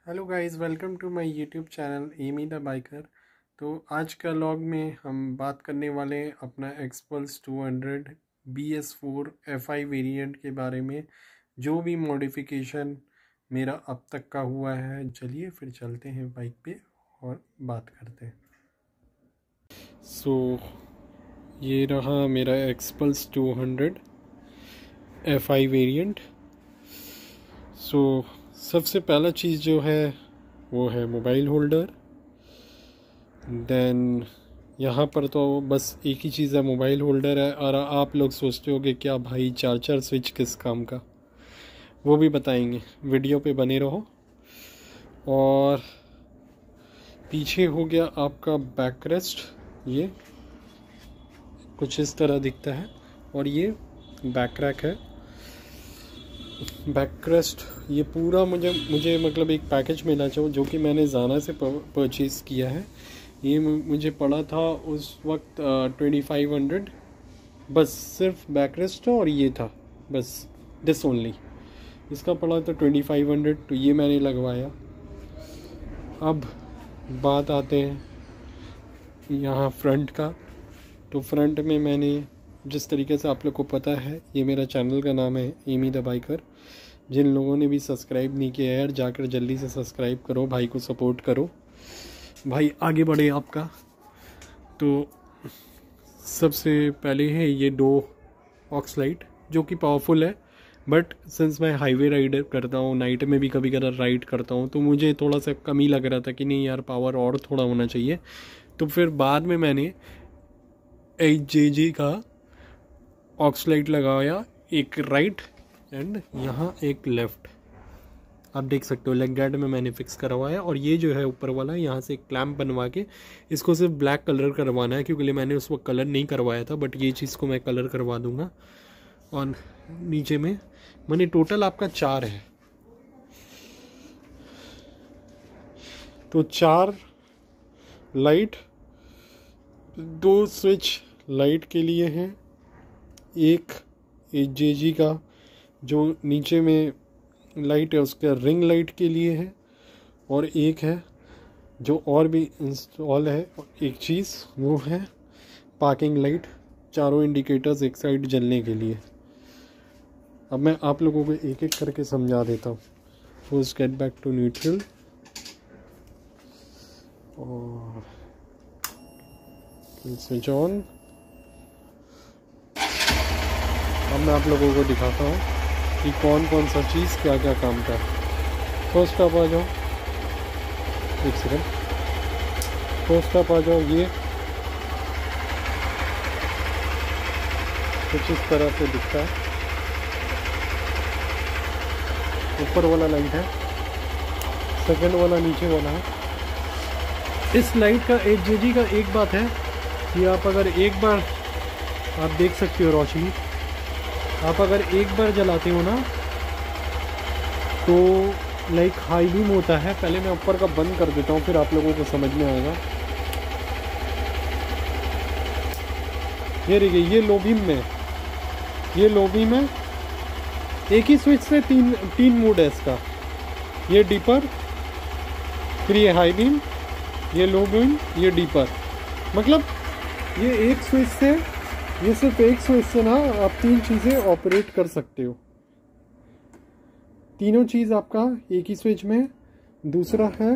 Hello guys, welcome to my YouTube channel Amy the biker. तो आज का vlog में हम बात करने वाले हैं अपना एक्सपल्स 200 BS4 FI वेरिएंट के बारे में, जो भी मॉडिफिकेशन मेरा अब तक का हुआ है। चलिए फिर चलते हैं बाइक पे और बात करते हैं। ये रहा मेरा एक्सपल्स 200 FI वेरिएंट। सबसे पहला चीज़ जो है वो है मोबाइल होल्डर। देन यहाँ पर तो बस एक ही चीज़ है, मोबाइल होल्डर है। और आप लोग सोचते होगे क्या भाई चार्जर स्विच किस काम का, वो भी बताएंगे, वीडियो पे बने रहो। और पीछे हो गया आपका बैक रेस्ट, ये कुछ इस तरह दिखता है। और ये बैक रैक है। बैकरेस्ट ये पूरा मुझे मतलब एक पैकेज मिला जो कि मैंने ज़ाना से परचेज़ किया है। ये मुझे पड़ा था उस वक्त 2500, बस सिर्फ बैकरेस्ट और ये था, बस दिस ओनली। इसका पड़ा था 2500, तो ये मैंने लगवाया। अब बात आते हैं यहाँ फ्रंट का। तो फ्रंट में मैंने, जिस तरीके से आप लोग को पता है, ये मेरा चैनल का नाम है एमी द बाइकर। जिन लोगों ने भी सब्सक्राइब नहीं किया है यार, जाकर जल्दी से सब्सक्राइब करो, भाई को सपोर्ट करो, भाई आगे बढ़े आपका। तो सबसे पहले है ये 2 ऑक्स लाइट, जो कि पावरफुल है। बट सिंस मैं हाईवे राइड करता हूँ, नाइट में भी कभी कभी राइड करता हूँ, तो मुझे थोड़ा सा कमी लग रहा था कि नहीं यार, पावर और थोड़ा होना चाहिए। तो फिर बाद में मैंने HJG का ऑक्स लाइट लगाया, एक राइट एंड यहाँ एक लेफ़्ट। आप देख सकते हो लेग गार्ड में मैंने फिक्स करवाया। और ये जो है ऊपर वाला, यहाँ से एक क्लैम्प बनवा के इसको सिर्फ ब्लैक कलर करवाना है, क्योंकि मैंने उस वक्त कलर नहीं करवाया था, बट ये चीज़ को मैं कलर करवा दूंगा। और नीचे में मैंने टोटल आपका 4 है, तो 4 लाइट, 2 स्विच लाइट के लिए हैं, एक HJG का जो नीचे में लाइट है उसका रिंग लाइट के लिए है, और एक है जो और भी इंस्टॉल है एक चीज़, वो है पार्किंग लाइट, चारों इंडिकेटर्स एक साइड जलने के लिए। अब मैं आप लोगों को एक एक करके समझा देता हूँ। First get back to neutral, और स्विच ऑन। अब मैं आप लोगों को दिखाता हूँ कि कौन कौन सा चीज़ क्या क्या काम का है। फर्स्ट आप आ जाओ, एक सेकंड, फर्स्ट आप आ जाओ। ये कुछ इस तरह से दिखता है, ऊपर वाला लाइट है, सेकंड वाला नीचे वाला है। इस लाइट का HJG का एक बात है कि आप अगर एक बार, आप देख सकते हो रोशनी, आप अगर एक बार जलाते हो ना तो लाइक हाई बीम होता है। पहले मैं ऊपर का बंद कर देता हूँ, फिर आप लोगों को समझ में आएगा। ये देखिए, ये लो बीम में, ये लो बीम है। एक ही स्विच से तीन मोड है इसका। ये डीपर, फिर ये हाई बीम, ये लो बीम, ये डीपर। मतलब ये एक स्विच से, ये सिर्फ एक स्विच से ना आप 3 चीज़ें ऑपरेट कर सकते हो। तीनों चीज़ आपका एक ही स्विच में। दूसरा है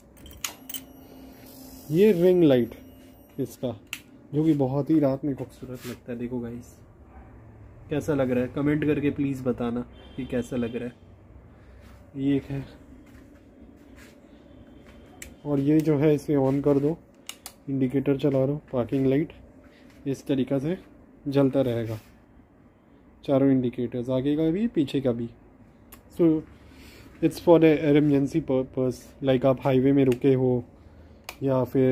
ये रिंग लाइट इसका, जो कि बहुत ही रात में खूबसूरत लगता है। देखो गाइस, कैसा लग रहा है, कमेंट करके प्लीज़ बताना कि कैसा लग रहा है। ये एक है, और ये जो है इसे ऑन कर दो, इंडिकेटर चला दो, पार्किंग लाइट इस तरीक़ा से जलता रहेगा, चारों इंडिकेटर्स, आगे का भी पीछे का भी। So it's for emergency purpose, like आप हाईवे में रुके हो, या फिर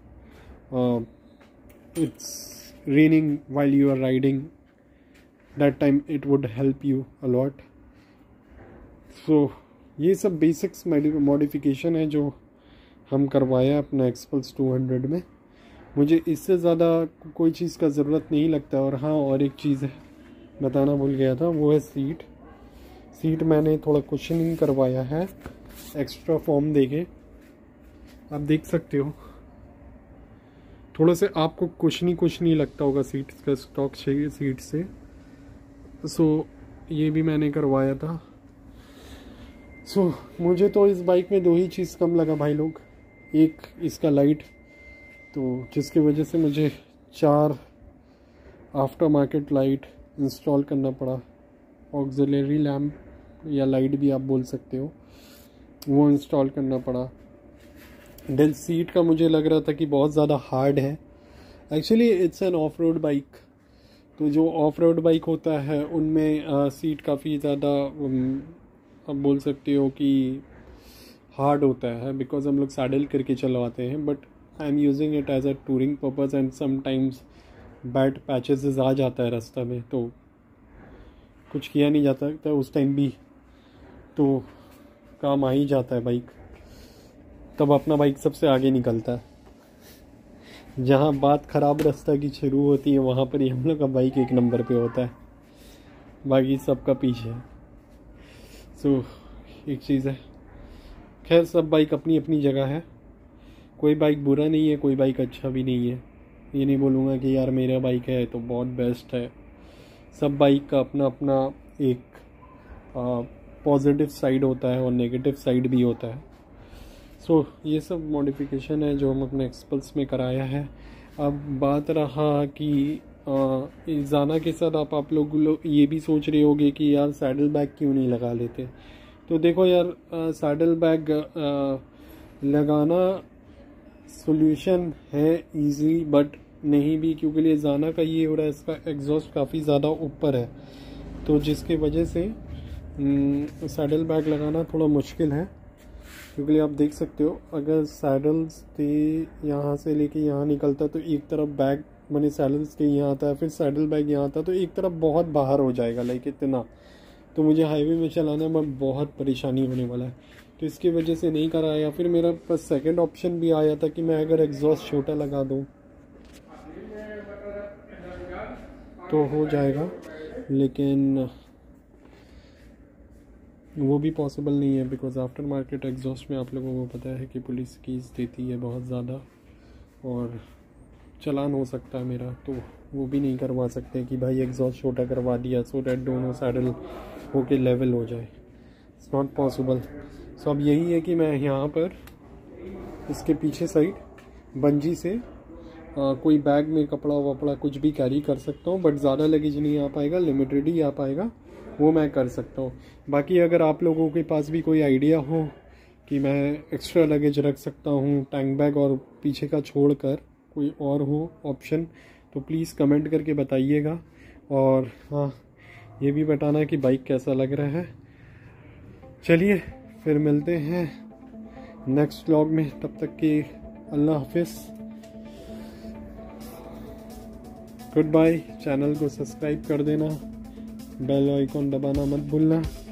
it's raining while you are riding, that time it would help you a lot. So ये सब बेसिक्स मॉडिफिकेशन है जो हम करवाया अपना एक्सपल्स 200 में। मुझे इससे ज़्यादा कोई चीज़ का ज़रूरत नहीं लगता। और हाँ, और एक चीज़ है बताना भूल गया था, वो है सीट। मैंने थोड़ा कुशनिंग करवाया है एक्स्ट्रा फॉर्म देके आप देख सकते हो। थोड़ा से आपको कुछ नहीं लगता होगा सीट का स्टॉक सीट से। सो ये भी मैंने करवाया था। सो मुझे तो इस बाइक में 2 ही चीज़ कम लगा भाई लोग। एक इसका लाइट, तो जिसकी वजह से मुझे 4 आफ्टर मार्केट लाइट इंस्टॉल करना पड़ा। ऑक्सिलरी लैम्प या लाइट भी आप बोल सकते हो, वो इंस्टॉल करना पड़ा। डेल सीट का मुझे लग रहा था कि बहुत ज़्यादा हार्ड है। Actually it's an off road bike, तो जो ऑफ रोड बाइक होता है उनमें सीट काफ़ी ज़्यादा आप बोल सकते हो कि हार्ड होता है, बिकॉज हम लोग सैडल करके चलवाते हैं। But I am using it as a touring purpose and sometimes bad patches आ जाता है रास्ता में, तो कुछ किया नहीं जाता तो उस टाइम भी तो काम आ ही जाता है बाइक। तब अपना बाइक सबसे आगे निकलता है। जहाँ बात ख़राब रास्ता की शुरू होती है वहाँ पर ही हम लोग का बाइक 1 नंबर पे होता है, बाकी सबका पीछे है। सो एक चीज़ है। खैर सब बाइक अपनी अपनी जगह है, कोई बाइक बुरा नहीं है, कोई बाइक अच्छा भी नहीं है। ये नहीं बोलूँगा कि यार मेरा बाइक है तो बहुत बेस्ट है। सब बाइक का अपना अपना एक पॉजिटिव साइड होता है और नेगेटिव साइड भी होता है। सो ये सब मॉडिफिकेशन है जो हम अपने एक्सपल्स में कराया है। अब बात रहा कि जाना के साथ आप लोग ये भी सोच रहे होगे कि यार सैडल बैग क्यों नहीं लगा लेते। तो देखो यार, सैडल बैग लगाना सॉल्यूशन है इजी, बट नहीं भी, क्योंकि लिए जाना का ये हो रहा है इसका एग्जॉस्ट काफ़ी ज़्यादा ऊपर है, तो जिसके वजह से सैडल बैग लगाना थोड़ा मुश्किल है। क्योंकि आप देख सकते हो अगर सैडल स्टे यहाँ से लेके यहाँ निकलता तो एक तरफ बैग मैंने सैडल स्टे यहाँ आता है, फिर सैडल बैग यहाँ आता, तो एक तरफ बहुत बाहर हो जाएगा लाइक इतना, तो मुझे हाईवे में चलाने में बहुत परेशानी होने वाला है। तो इसकी वजह से नहीं कराया। फिर मेरा पास सेकंड ऑप्शन भी आया था कि मैं अगर एग्जॉस्ट छोटा लगा दूँ तो हो जाएगा, लेकिन वो भी पॉसिबल नहीं है बिकॉज आफ्टर मार्केट एग्जॉस्ट में आप लोगों को पता है कि पुलिस कीज देती है बहुत ज़्यादा और चालान हो सकता है मेरा, तो वो भी नहीं करवा सकते कि भाई एग्जॉस्ट छोटा करवा दिया सो डैट दोनों सैडल होके लेवल हो जाए। It's not possible. सो अब यही है कि मैं यहाँ पर इसके पीछे साइड बंजी से कोई बैग में कपड़ा वपड़ा कुछ भी कैरी कर सकता हूँ, बट ज़्यादा लगेज नहीं आ पाएगा, लिमिटेड ही आ पाएगा, वो मैं कर सकता हूँ। बाकी अगर आप लोगों के पास भी कोई आइडिया हो कि मैं एक्स्ट्रा लगेज रख सकता हूँ टैंक बैग और पीछे का छोड़कर कोई और हो ऑप्शन, तो प्लीज़ कमेंट करके बताइएगा। और हाँ, ये भी बताना कि बाइक कैसा लग रहा है। चलिए फिर मिलते हैं नेक्स्ट व्लॉग में, तब तक के अल्लाह हाफिज़, गुड बाय। चैनल को सब्सक्राइब कर देना, बेल आइकॉन दबाना मत भूलना।